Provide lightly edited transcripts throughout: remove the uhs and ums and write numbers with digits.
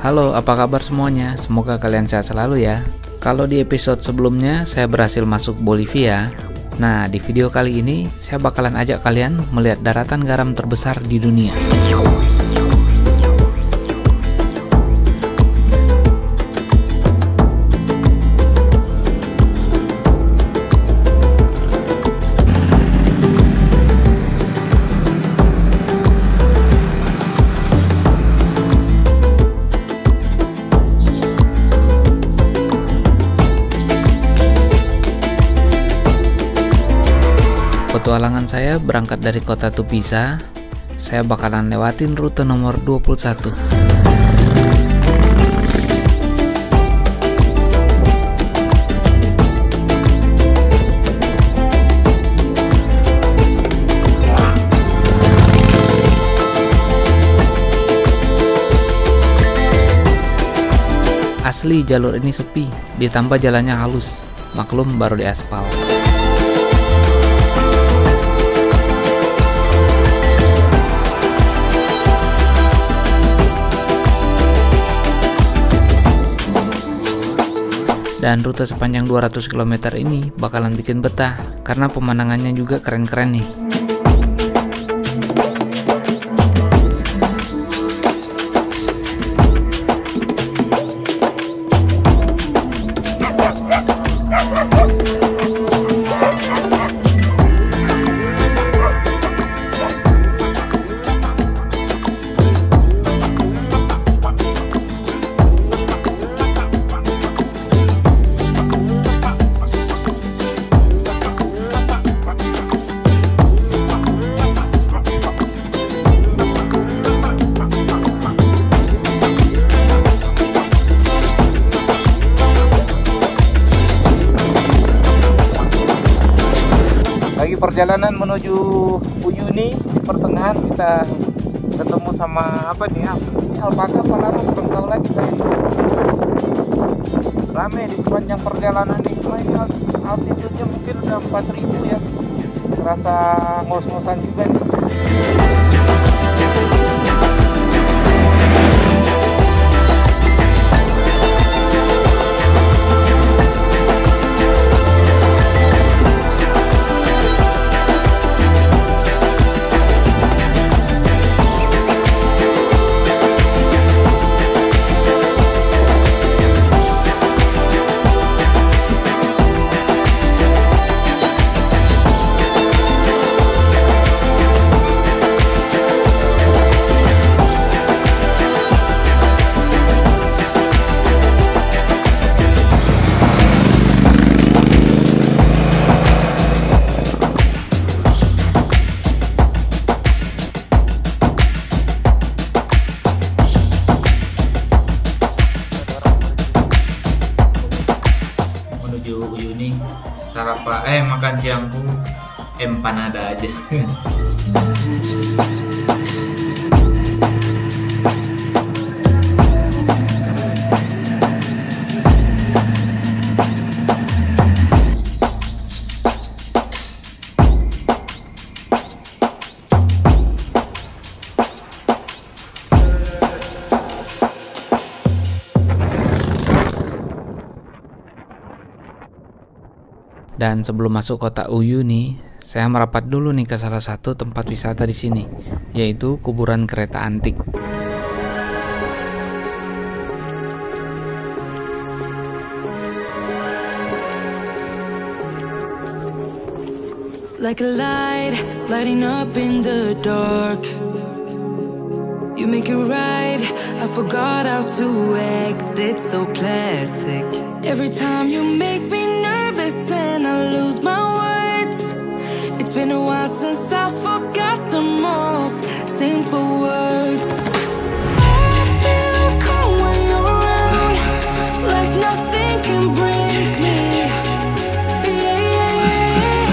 Halo, apa kabar semuanya? Semoga kalian sehat selalu ya. Kalau di episode sebelumnya saya berhasil masuk Bolivia. Nah, di video kali ini saya bakalan ajak kalian melihat daratan garam terbesar di dunia. Petualangan saya berangkat dari kota Tupiza. Saya bakalan lewatin rute nomor 21. Asli jalur ini sepi, ditambah jalannya halus, maklum baru diaspal. Dan rute sepanjang 200 km ini bakalan bikin betah karena pemandangannya juga keren-keren nih. Lagi perjalanan menuju Uyuni, di pertengahan kita ketemu sama apa nih? Ini alpaka apa lama belum tahu lagi saya. Rame di sepanjang perjalanan ini. Cuma ini altitude-nya mungkin udah 4000 ya. Terasa ngos-ngosan juga nih. Uyuni sarapan makan siangku empanada aja. Dan sebelum masuk kota Uyuni, saya merapat dulu nih ke salah satu tempat wisata di sini, yaitu kuburan kereta antik. Like a light, lighting up in the dark. You make it right, I forgot how to act, it's so classic. Every time you make me nervous and I lose my words. It's been a while since I forgot the most simple words. I feel calm when you're around, like nothing can break me. Yeah, yeah, yeah.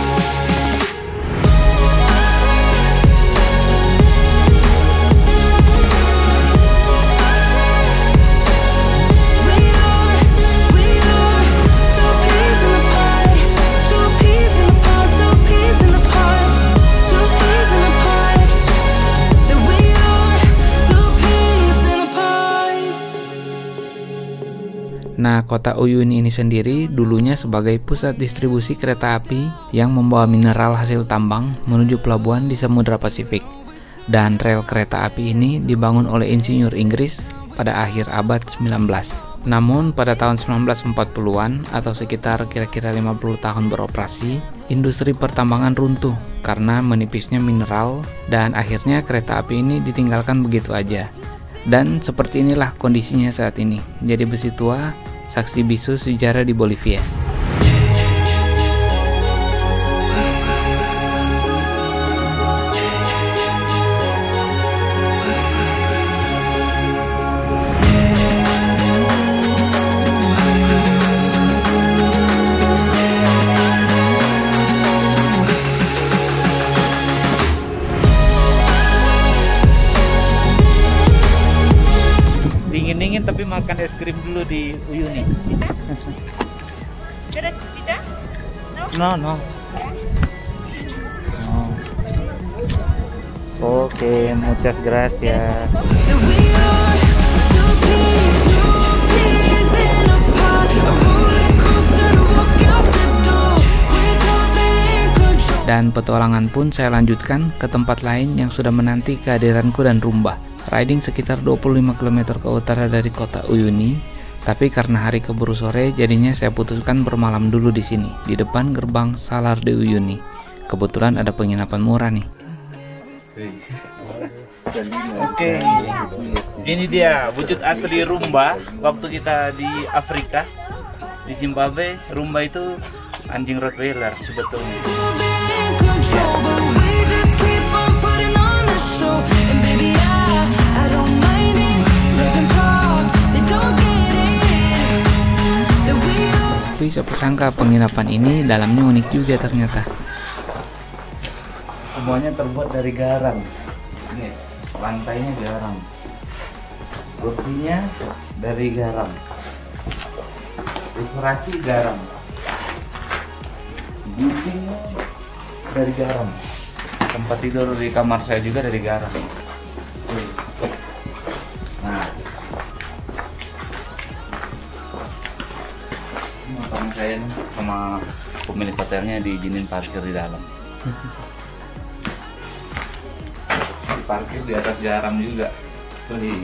We are two peas in a pod, two peas in a pod, two peas in a pod, two peas in a pod. That we are. Nah, kota Uyuni ini sendiri dulunya sebagai pusat distribusi kereta api yang membawa mineral hasil tambang menuju pelabuhan di Samudra Pasifik. Dan rel kereta api ini dibangun oleh insinyur Inggris pada akhir abad 19. Namun pada tahun 1940-an atau sekitar kira-kira 50 tahun beroperasi, industri pertambangan runtuh karena menipisnya mineral dan akhirnya kereta api ini ditinggalkan begitu aja. Dan seperti inilah kondisinya saat ini. Jadi besi tua, saksi bisu sejarah di Bolivia. Dingin-dingin tapi makan es krim dulu di Uyuni. No, no. Oke, muchas gracias. Dan petualangan pun saya lanjutkan ke tempat lain yang sudah menanti kehadiranku dan Rumba. Riding sekitar 25 km ke utara dari kota Uyuni, tapi karena hari keburu sore jadinya saya putuskan bermalam dulu di sini, di depan gerbang Salar de Uyuni. Kebetulan ada penginapan murah nih. Oke, ini dia wujud asli Rumba waktu kita di Afrika, di Zimbabwe. Rumba itu anjing Rottweiler sebetulnya. Tapi siapa sangka penginapan ini dalamnya unik juga ternyata. Semuanya terbuat dari garam. Nih, lantainya garam. Kursinya dari garam. Dekorasi garam. Dindingnya dari garam. Tempat tidur di kamar saya juga dari garam. Nah, makanya saya sama pemilik hotelnya diizinin parkir di dalam. Parkir di atas garam juga. Oke.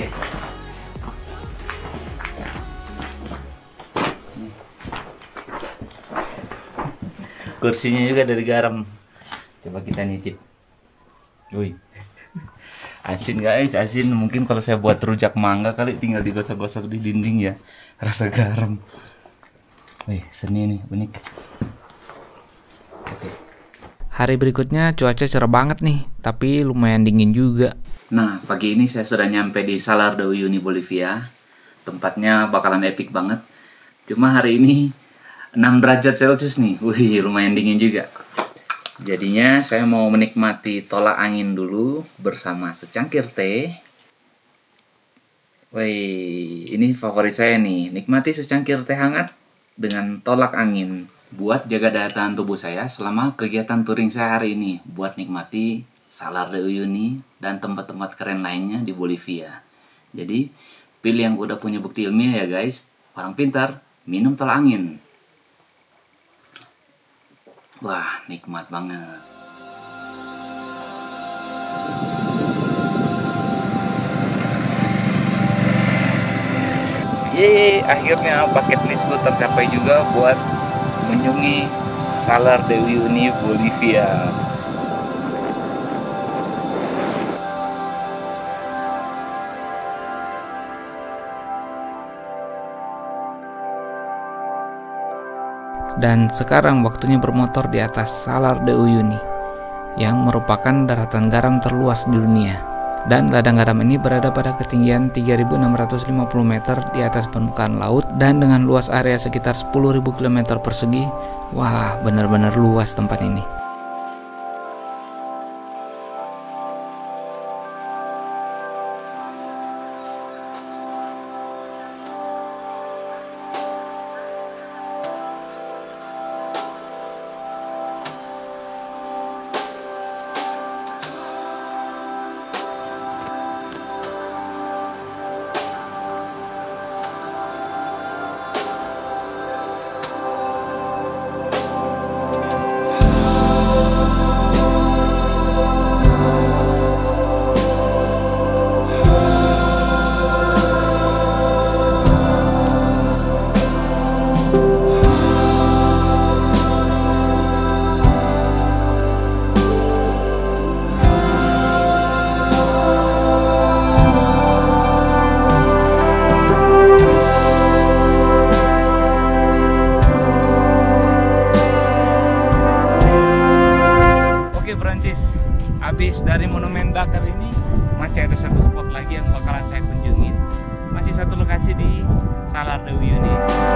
Kursinya juga dari garam. Coba kita nyicip. Wih. Asin guys, asin. Mungkin kalau saya buat rujak mangga kali tinggal digosok-gosok di dinding ya. Rasa garam. Wih, seni nih, unik. Oke. Hari berikutnya cuaca cerah banget nih, tapi lumayan dingin juga. Nah, pagi ini saya sudah nyampe di Salar de Uyuni, Bolivia. Tempatnya bakalan epic banget. Cuma hari ini 6 derajat Celcius nih. Wih, lumayan dingin juga. Jadinya saya mau menikmati tolak angin dulu bersama secangkir teh. Wih, ini favorit saya nih. Nikmati secangkir teh hangat dengan tolak angin. Buat jaga daya tahan tubuh saya selama kegiatan touring saya hari ini. Buat nikmati Salar de Uyuni dan tempat-tempat keren lainnya di Bolivia. Jadi, pilih yang udah punya bukti ilmiah ya guys. Orang pintar, minum tolak angin. Wah, nikmat banget. Yeay, akhirnya bucket listku tercapai juga buat mengunjungi Salar de Uyuni, Bolivia. Dan sekarang waktunya bermotor di atas Salar de Uyuni, yang merupakan daratan garam terluas di dunia. Dan ladang garam ini berada pada ketinggian 3.650 meter di atas permukaan laut dan dengan luas area sekitar 10.000 km persegi. Wah, benar-benar luas tempat ini. saya kunjungin. Masih satu lokasi di Salar de Uyuni.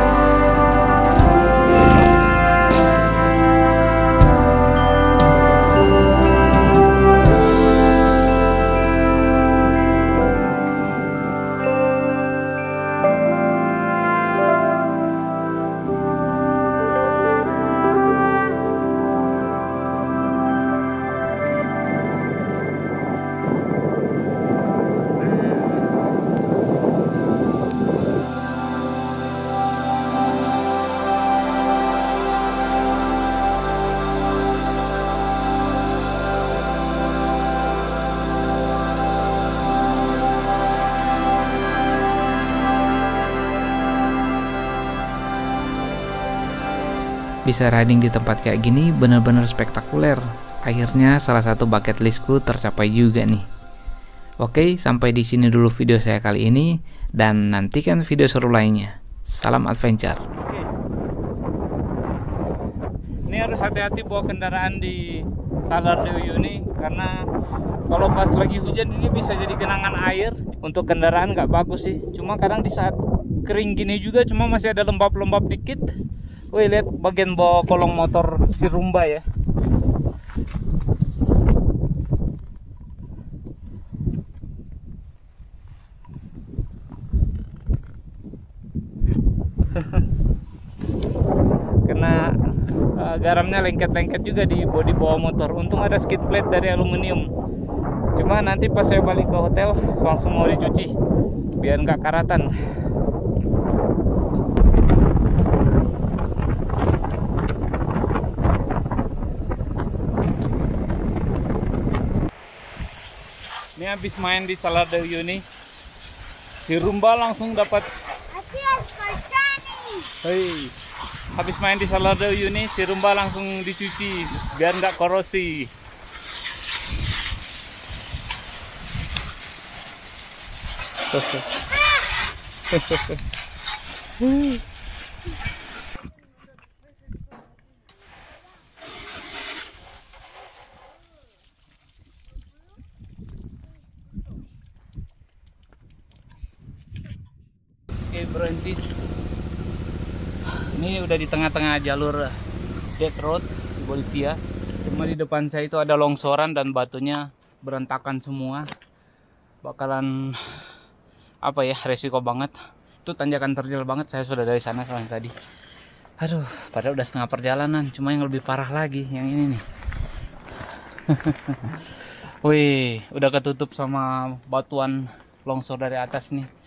Bisa riding di tempat kayak gini bener-bener spektakuler. Akhirnya salah satu bucket listku tercapai juga nih. Oke, sampai di sini dulu video saya kali ini, dan nantikan video seru lainnya. Salam adventure. Oke. Ini harus hati-hati bawa kendaraan di Salar de Uyuni, karena kalau pas lagi hujan ini bisa jadi genangan air. Untuk kendaraan nggak bagus sih. Cuma kadang di saat kering gini juga, cuma masih ada lembab-lembab dikit. Wih, lihat bagian bawah kolong motor si Rumba ya. Kena garamnya lengket-lengket juga di bodi bawah motor. Untung ada skid plate dari aluminium. Cuma nanti pas saya balik ke hotel langsung mau dicuci biar nggak karatan. Ini habis main di Salar de Uyuni, si Rumba langsung dapat. Hei, habis main di Salar de Uyuni, si Rumba langsung dicuci biar nggak korosi. Oke, berhentis. Ini udah di tengah-tengah jalur dirt road di Bolivia. Cuma di depan saya itu ada longsoran dan batunya berantakan semua. Bakalan apa ya, resiko banget. Itu tanjakan terjal banget. Saya sudah dari sana soalnya tadi. Aduh, padahal udah setengah perjalanan. Cuma yang lebih parah lagi yang ini nih. Wih, udah ketutup sama batuan longsor dari atas nih.